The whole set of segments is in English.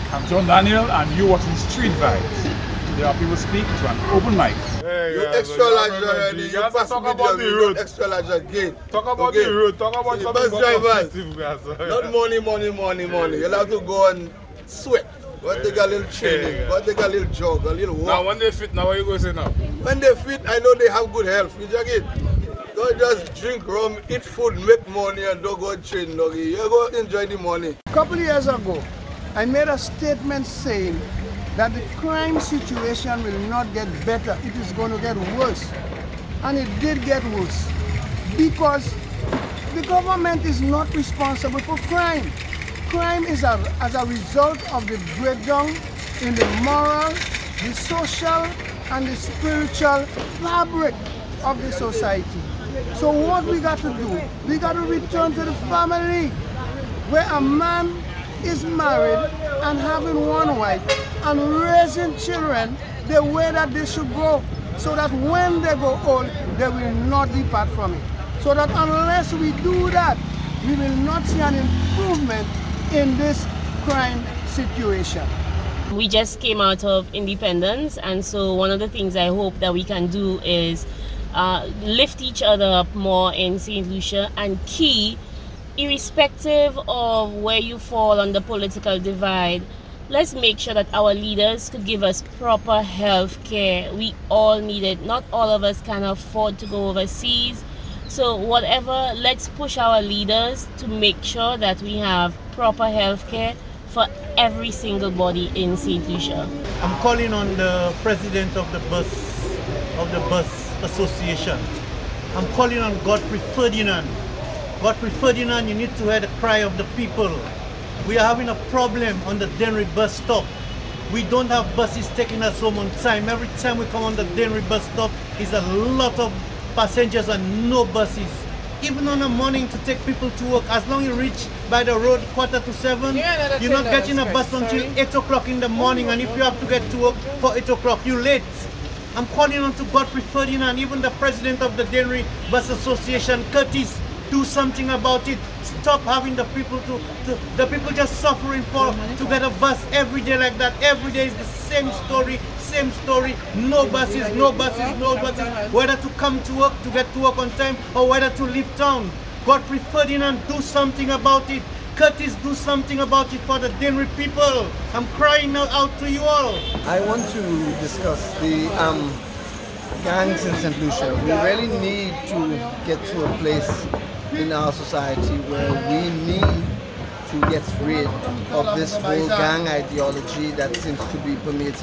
I'm John Daniel, and you're watching Street Vibes. Today our people speak to an open mic. Hey, you extra large already. You pass talk about the road. Extra large again. Talk about the road. Talk about the bus drivers. Not money. You'll have to go and sweat. But they got a little training. But they got a little jog, a little walk. Now when they fit, now what you going to say now? When they fit, I know they have good health. You jog it. Don't just drink rum, eat food, make money, and don't go train. You go enjoy the money. A couple of years ago, I made a statement saying that the crime situation will not get better, it is going to get worse. And it did get worse because the government is not responsible for crime. Crime is as a result of the breakdown in the moral, the social, and the spiritual fabric of the society. So what we got to do, we got to return to the family where a man is married and having one wife and raising children the way that they should go, so that when they go old, they will not depart from it. So that unless we do that, we will not see an improvement in this crime situation. We just came out of independence, and so one of the things I hope that we can do is lift each other up more in St. Lucia, and key, irrespective of where you fall on the political divide, let's make sure that our leaders could give us proper health care. We all need it. Not all of us can afford to go overseas. So whatever, let's push our leaders to make sure that we have proper health care for every single body in St. Lucia. I'm calling on the president of the bus association. I'm calling on Godfrey Ferdinand. Godfrey Ferdinand, you need to hear the cry of the people. We are having a problem on the Dennery bus stop. We don't have buses taking us home on time. Every time we come on the Dennery bus stop, is a lot of passengers and no buses. Even on a morning to take people to work, as long as you reach by the road 6:45, you're not getting a bus until 8 o'clock in the morning, and if you have to get to work for 8 o'clock, you're late. I'm calling on to Godfrey Ferdinand, even the president of the Dennery Bus Association, Curtis, do something about it. Stop having the people the people just suffering to get a bus every day like that. Every day is the same story. No buses. Whether to come to work, to get to work on time, or whether to leave town. Godfrey Ferdinand, do something about it. Curtis, do something about it for the Dennery people. I'm crying out to you all. I want to discuss the gangs in St. Lucia. We really need to get to a place in our society where we need to get rid of this whole gang ideology that seems to be permeating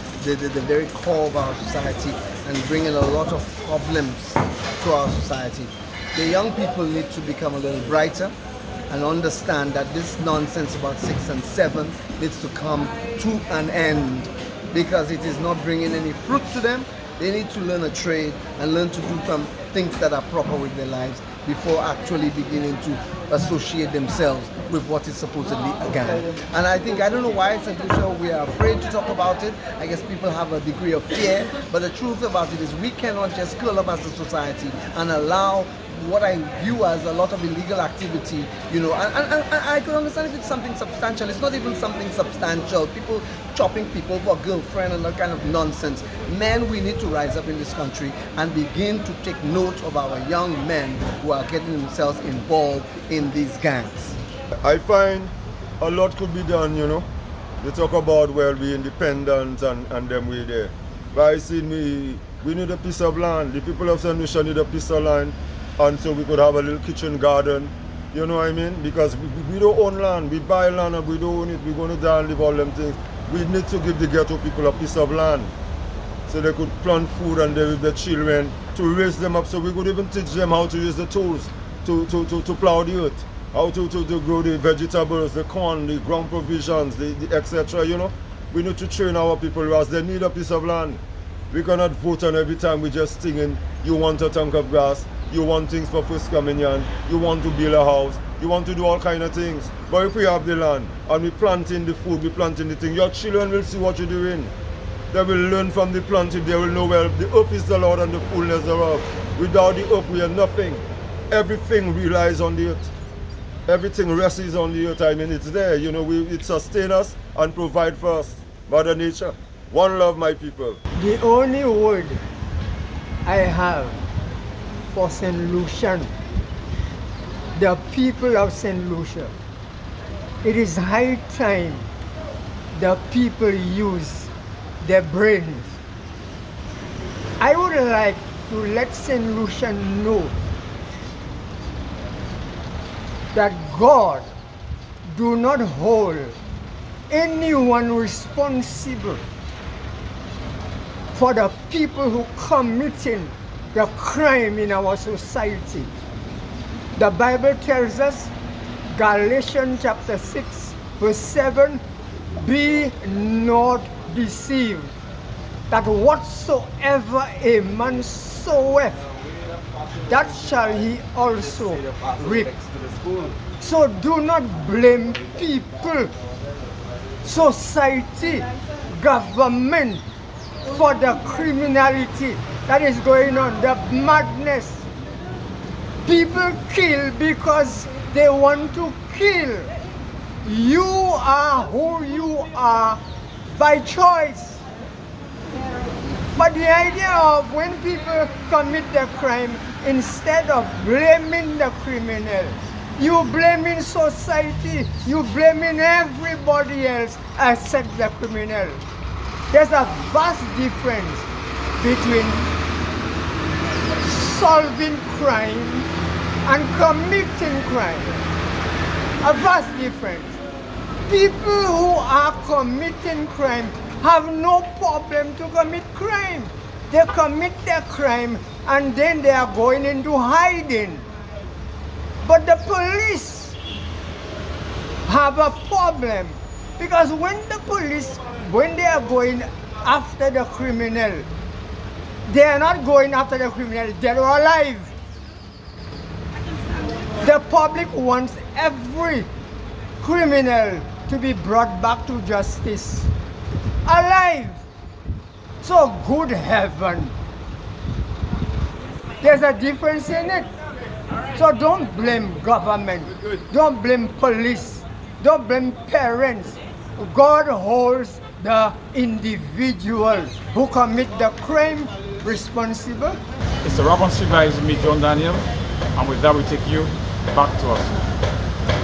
the very core of our society and bringing a lot of problems to our society. The young people need to become a little brighter and understand that this nonsense about 6 and 7 needs to come to an end, because it is not bringing any fruit to them. They need to learn a trade and learn to do some things that are proper with their lives before actually beginning to associate themselves with what is supposedly a gang. And I don't know why in St. Lucia we are afraid to talk about it. I guess people have a degree of fear, but the truth about it is we cannot just curl up as a society and allow what I view as a lot of illegal activity, and I could understand if it's something substantial. It's not even something substantial. People chopping people for a girlfriend and that kind of nonsense. Men, we need to rise up in this country and begin to take note of our young men who are getting themselves involved in these gangs. I find a lot could be done, They talk about, well, we independent and then we there. But I see we need a piece of land. The people of St. Lucia need a piece of land. And so we could have a little kitchen garden, you know what I mean? Because we don't own land, we buy land and we don't own it, we're going to die and live all them things. We need to give the ghetto people a piece of land so they could plant food and they with their children to raise them up, so we could even teach them how to use the tools to plow the earth, how to grow the vegetables, the corn, the ground provisions, the etc. We need to train our people as they need a piece of land. We cannot vote on every time we just singing, you want a tank of gas, you want things for first communion, you want to build a house, you want to do all kind of things. But if we have the land and we planting the food, we planting the thing, your children will see what you're doing. They will learn from the planting, they will know, well, the earth is the Lord and the fullness thereof. Without the earth we are nothing. Everything relies on the earth. everything rests on the earth. I mean, it's there. You know, it sustains us and provide for us. Mother Nature. One love, my people. The only word I have for St. Lucian, the people of St. Lucia, it is high time the people use their brains. I would like to let St. Lucian know that God do not hold anyone responsible for the people who committing the crime in our society. The Bible tells us, Galatians chapter 6, verse 7, be not deceived, that whatsoever a man soweth, that shall he also reap. So do not blame people, society, government for the criminality that is going on, the madness. People kill because they want to kill. You are who you are by choice. But the idea of when people commit the crime, instead of blaming the criminal, you blaming society, you blaming everybody else except the criminal. There's a vast difference between solving crime and committing crime. A vast difference. People who are committing crime have no problem to commit crime. They commit their crime and then they are going into hiding. But the police have a problem, because when the police, when they are going after the criminal, they are not going after the criminal dead or alive. The public wants every criminal to be brought back to justice alive. So good heaven, there's a difference in it. So don't blame government, don't blame police, don't blame parents. God holds the individual who commit the crime responsible. It's the Robin Street Vibes with me, John Daniel, and with that we take you back to us.